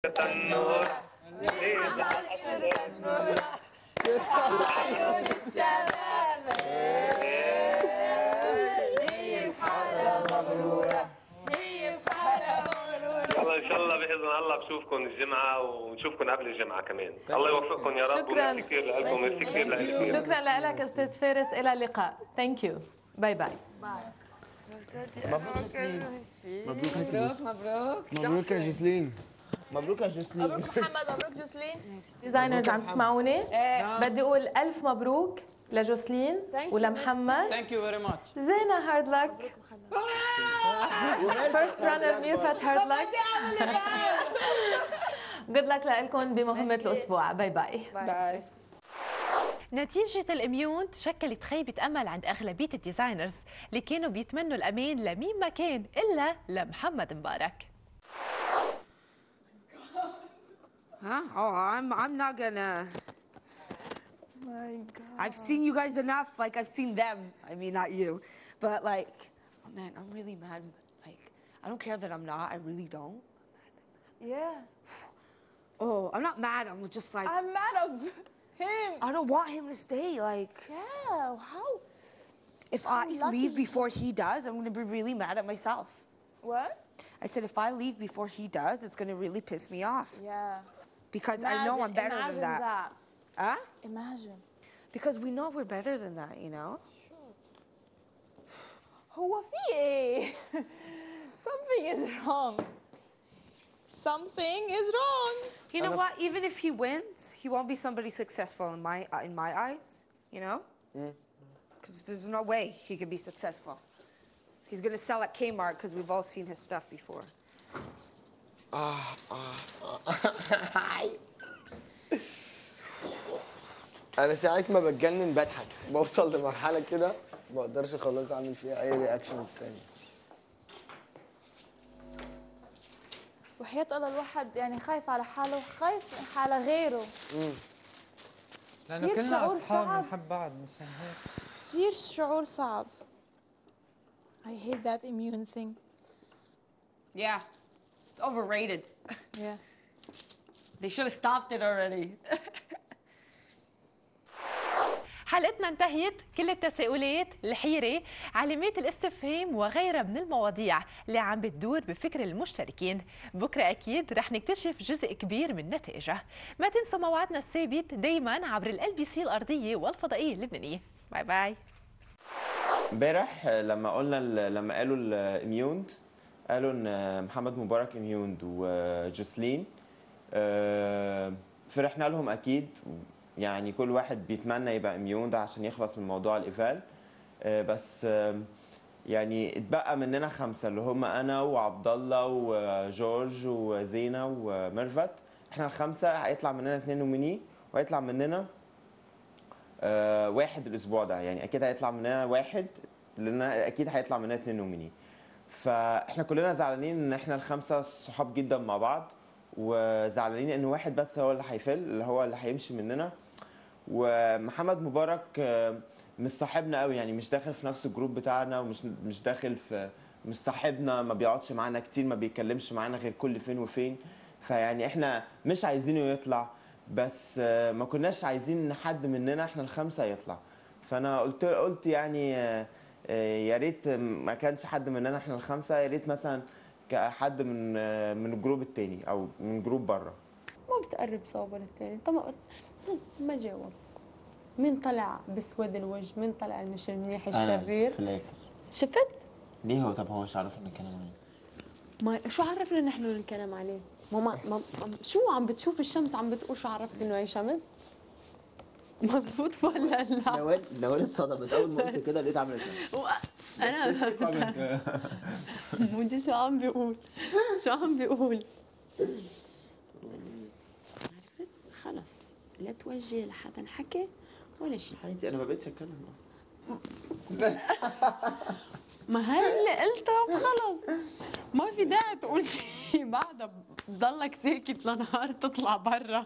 النور صرت النور عيون الشباب هي بحالها مغرورة هي بحالها مغرورة. الله ان شاء الله باذن الله بشوفكم الجمعه ونشوفكم قبل الجمعه كمان. الله يوفقكم يا رب. شكرا وميرسي كثير لكم. ميرسي كثير لك. شكرا لك استاذ فارس، الى اللقاء. ثانك يو. باي باي. مبروك مبروك مبروك يا جسلين. مبروك يا جسلين. مبروك محمد. مبروك جوسلين. ديزاينرز عم تسمعوني؟ بدي اقول الف مبروك لجوسلين ولمحمد. ثانك يو فيري ماتش. زينة هارد لك. فيرست رانر ميرفت هارد لك. جود لك لكم بمهمة الأسبوع. باي باي. باي. نتيجة الإميون شكلت خيبة أمل عند أغلبية الديزاينرز اللي كانوا بيتمنوا الأمان لمين ما كان إلا لمحمد مبارك. Huh? Oh, I'm not gonna. My God. I've seen you guys enough. Like I've seen them. I mean, not you, but like, oh man, I'm really mad. Like, I don't care that I'm not. I really don't. Yeah. Oh, I'm not mad. I'm just like, I'm mad of him. I don't want him to stay. Like, Yeah. How? if I lucky. leave before he does, I'm gonna be really mad at myself. What? I said if I leave before he does, it's gonna really piss me off. Yeah. Because I know I'm better than imagine that. Huh? Imagine. Because we know we're better than that, you know? هو في إيه؟ Something is wrong. Something is wrong. You know what? Even if he wins, he won't be somebody successful in my eyes. You know? Because there's no way he can be successful. He's gonna sell at Kmart because we've all seen his stuff before. انا ساعة ما بتجنن بضحك، بوصل لمرحلة كده ما اقدرش خلاص اعمل فيها اي رياكشنز تاني. وحياة الله الواحد يعني خايف على حاله وخايف على غيره. لأنه كتير كلنا شعور أصحاب صعب. بنحب بعض مشان هيك. كتير شعور صعب. I hate that immune thing. Yeah. It's overrated. Yeah. They should have stopped it already. حلقتنا انتهت. كل التساؤلات، الحيرة، علامات الاستفهام وغيرها من المواضيع اللي عم بتدور بفكر المشتركين. بكرة أكيد رح نكتشف جزء كبير من نتائجها. ما تنسوا موعدنا الثابت دايما عبر LBC الأرضية والفضائية اللبنانية. باي باي. امبارح لما قالوا الاميوند، قالوا ان محمد مبارك اميوند وجوسلين، فرحنا لهم اكيد. يعني كل واحد بيتمنى يبقى اميوند عشان يخلص من موضوع الايفال. بس يعني اتبقى مننا 5 اللي هم انا وعبد الله وجورج وزينه وميرفت. احنا ال5 هيطلع مننا 2 نوميني، وهيطلع مننا واحد الاسبوع ده. يعني اكيد هيطلع مننا واحد، لان اكيد هيطلع مننا 2 نوميني. فاحنا كلنا زعلانين ان احنا ال5 صحاب جدا مع بعض، وزعلانين ان واحد بس هو اللي هيفل، اللي هو اللي هيمشي مننا. ومحمد مبارك مش صاحبنا قوي، يعني مش داخل في نفس الجروب بتاعنا، ومش داخل في، مش صاحبنا، ما بيقعدش معانا كتير، ما بيتكلمش معانا غير كل فين وفين. فيعني احنا مش عايزينه يطلع، بس ما كناش عايزين ان حد مننا احنا ال5 يطلع. فانا قلت يعني يا ريت ما كانش حد مننا احنا ال5، يا ريت مثلا حد من الجروب التاني او من جروب بره. ما بتقرب صوبه للتاني. طب ما جاوب. مين طلع بسود الوجه؟ مين طلع مش المنيح الشرير؟ في الاخر شفت؟ ليه هو؟ طب هو مش عارف ان الكلام عليه؟ ما شو عرفنا نحن الكلام عليه؟ شو عم بتشوف الشمس عم بتقول شو عرفك انه هي شمس؟ مزبوط ولا لا؟ نوال اتصدمت اول ما قلت كده، لقيت عملت انا مودي شو عم بيقول؟ شو عم بيقول؟ عرفت؟ خلص لا توجه لحدا حكي ولا شيء. حبيبتي انا ما بقتش اتكلم اصلا. ما هي اللي قلتها خلص، ما في داعي تقول شيء بعدها، بتضلك ساكت لنهار تطلع برا.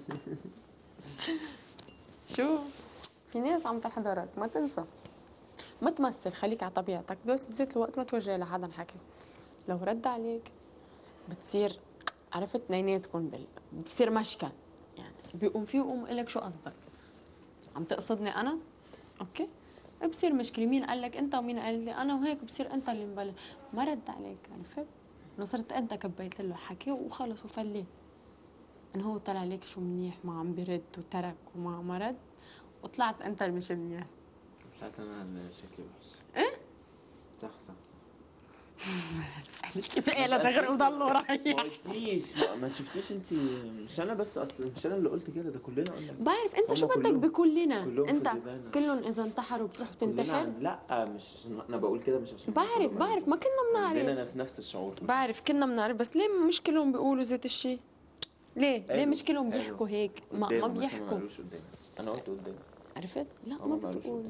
شو في ناس عم تحضرك، ما تنسى، ما تمثل، خليك على طبيعتك، بس بذات الوقت ما توجه لحدا حكي. لو رد عليك بتصير عرفت اثنيناتكم بصير مشكل يعني بيقوم فيه ويقوم يقول لك شو قصدك؟ عم تقصدني انا؟ اوكي؟ بصير مشكله، مين قال لك انت ومين قال لي انا، وهيك بصير انت اللي مبلش، ما رد عليك، عرفت؟ انه صرت انت كبيت له حكي وخلص وفليه. انه هو طلع ليك شو منيح ما عم بيرد وترك وما رد، وطلعت انت اللي مش منيح. طلعت انا اللي شكلي وحش. ايه؟ صح صح اسألك كيف قالت غير وضلوا رايح. ما قلتيش، ما شفتيش انت، مش انا بس اصلا، مش انا اللي قلت كده، ده كلنا قلنا. بعرف انت هما شو بدك كلهم- بكلنا، كلهم انت في الديزاينر. كلهم اذا انتحروا بتروح كلنا تنتحر. لا مش عشان انا بقول كده، مش عشان بعرف ما كنا بنعرف. عندنا نفس الشعور. بعرف كنا بنعرف، بس ليه مش كلهم بيقولوا ذات الشيء؟ ليه قالوا- مش كلهم قالوا. بيحكوا هيك؟ ما قدامه بس ما بيحكوا. قالوش قدامي، انا قلت قدامي. عرفت؟ لا هما ما ما قالوش بتقول، قدامي.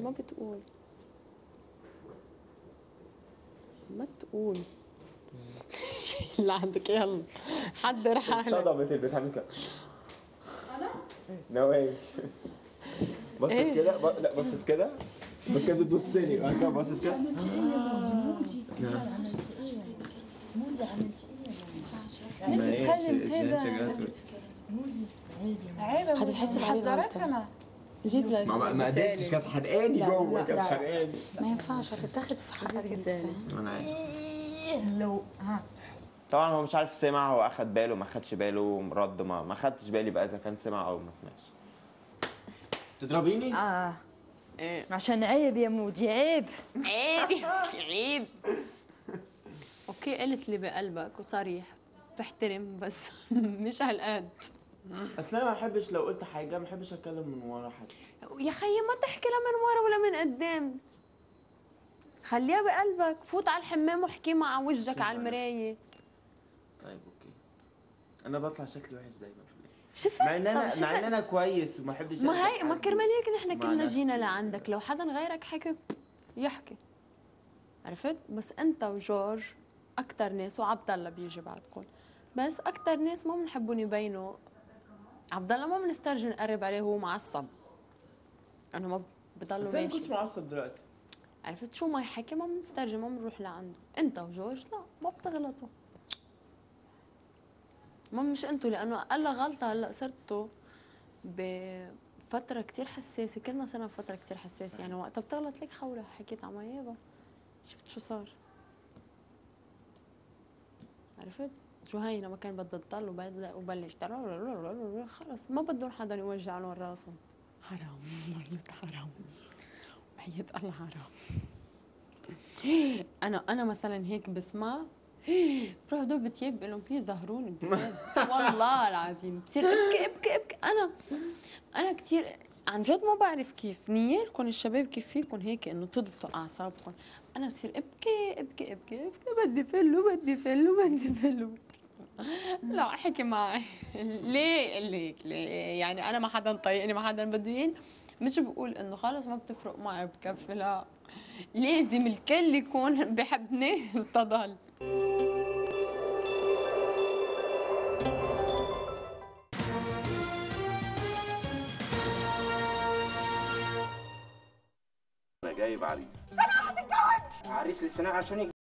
ما تقول اللي عندك. يلا حضر حالك. صدمت البيت عامل كده. انا؟ نواف بصت كده لا بصت كده، بس كانت بتبص لي وبعد كده بصت كده. هتتحسب عليه غلطة. جيت لك ما قدرتش، كانت حرقاني جوه، كانت حرقاني. ما ينفعش هتتاخد في حقك انت. انا عارف. طبعا هو مش عارف سمع، هو اخد باله ما اخدش باله، رد ما خدتش بالي بقى اذا كان سمع او ما سمعش. تضربيني؟ عشان عيب يا مودي، عيب. عيب. اوكي قلت اللي بقلبك وصريح، بحترم بس مش هالقد. اصل انا ما بحبش لو قلت حاجه، ما بحبش اتكلم من ورا حد. يا خيي ما تحكي لا من ورا ولا من قدام، خليها بقلبك، فوت على الحمام واحكي مع وجهك على المرايه. طيب اوكي. انا بطلع شكلي وحش دايما في الاخر، شفت؟ مع ان انا كويس وما بحبش ما أذي هي ما حد. كرمال هيك نحن مع كلنا نفسي. جينا لعندك، لو حدا غيرك حكي يحكي، عرفت؟ بس انت وجورج اكثر ناس، وعبد الله بيجي بعدكم، بس اكثر ناس ما بنحبوا نبينوا. عبد الله ما بنسترجي نقرب عليه وهو معصب، انا ما بضله بس انا ماشي. كنت معصب دلوقتي. عرفت شو ما يحكي ما بنسترجي، ما بنروح لعنده. انت وجورج لا ما بتغلطوا، ما مش انتوا، لانه اقل غلطه هلا صرتوا بفتره كثير حساسه، كلنا صرنا بفتره كثير حساسه، يعني وقتها بتغلط لك خوله حكيت عم يابا شفت شو صار، عرفت؟ جهينة ما كان بدها تضل وبلش خلص ما بدهم حدا يوجع لهم راسهم. حرام مرت حرام، وحياة الله حرام. انا مثلا هيك بسمع بروح دوب تياب بقول لهم بليز ظهروني بجد والله العظيم بصير ابكي. انا كثير عن جد ما بعرف كيف نيالكم الشباب، كيف فيكم هيك انه تضبطوا اعصابكم. انا بصير ابكي بدي فل. لا حكي معي ليه قال لي هيك؟ ليه يعني انا ما حدا طايقني، ما حدا بده اياني، مش بقول انه خلص ما بتفرق معي بكفي، لا لازم الكل يكون بحبني تضل. انا جايب عريس. عريس لسنة عشان